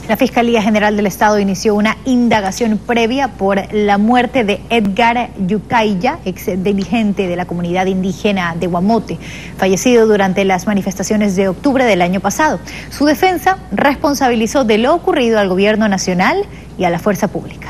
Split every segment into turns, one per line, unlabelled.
La Fiscalía General del Estado inició una indagación previa por la muerte de Edgar Yucaya, ex dirigente de la comunidad indígena de Guamote, fallecido durante las manifestaciones de octubre del año pasado. Su defensa responsabilizó de lo ocurrido al gobierno nacional y a la fuerza pública.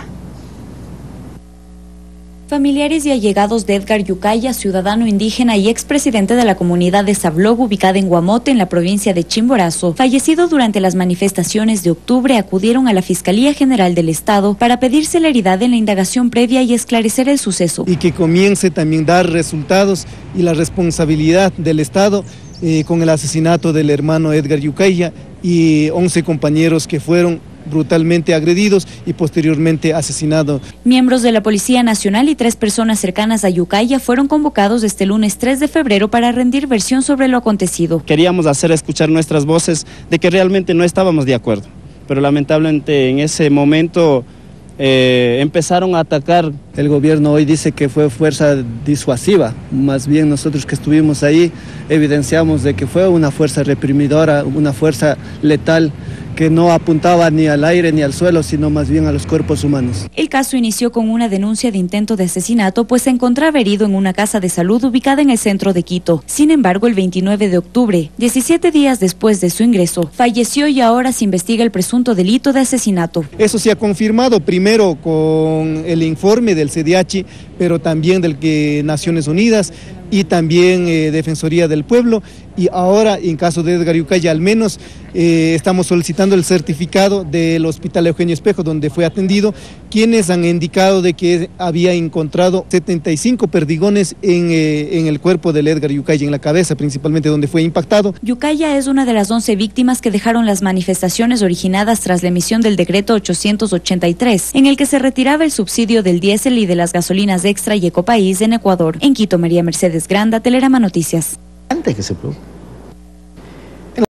Familiares y allegados de Edgar Yucaya, ciudadano indígena y expresidente de la comunidad de Sablog, ubicada en Guamote, en la provincia de Chimborazo, fallecido durante las manifestaciones de octubre, acudieron a la Fiscalía General del Estado para pedir celeridad en la indagación previa y esclarecer el suceso.
Y que comience también a dar resultados y la responsabilidad del Estado con el asesinato del hermano Edgar Yucaya y 11 compañeros que fueron brutalmente agredidos y posteriormente asesinados.
Miembros de la Policía Nacional y 3 personas cercanas a Yucaya fueron convocados este lunes 3 de febrero para rendir versión sobre lo acontecido.
Queríamos hacer escuchar nuestras voces de que realmente no estábamos de acuerdo, pero lamentablemente en ese momento empezaron a atacar.
El gobierno hoy dice que fue fuerza disuasiva, más bien nosotros que estuvimos ahí evidenciamos de que fue una fuerza reprimidora, una fuerza letal que no apuntaba ni al aire ni al suelo, sino más bien a los cuerpos humanos.
El caso inició con una denuncia de intento de asesinato, pues se encontraba herido en una casa de salud ubicada en el centro de Quito. Sin embargo, el 29 de octubre, 17 días después de su ingreso, falleció y ahora se investiga el presunto delito de asesinato.
Eso se ha confirmado primero con el informe del CDH, pero también del que Naciones Unidas y también Defensoría del Pueblo, y ahora en caso de Edgar Yucaya al menos estamos solicitando el certificado del Hospital Eugenio Espejo donde fue atendido, quienes han indicado de que había encontrado 75 perdigones en el cuerpo del Edgar Yucaya, en la cabeza principalmente donde fue impactado.
Yucaya es una de las 11 víctimas que dejaron las manifestaciones originadas tras la emisión del decreto 883, en el que se retiraba el subsidio del diésel y de las gasolinas extra y Ecopaís en Ecuador. En Quito, María Mercedes Granda, Telerama Noticias.
Antes que se produzca.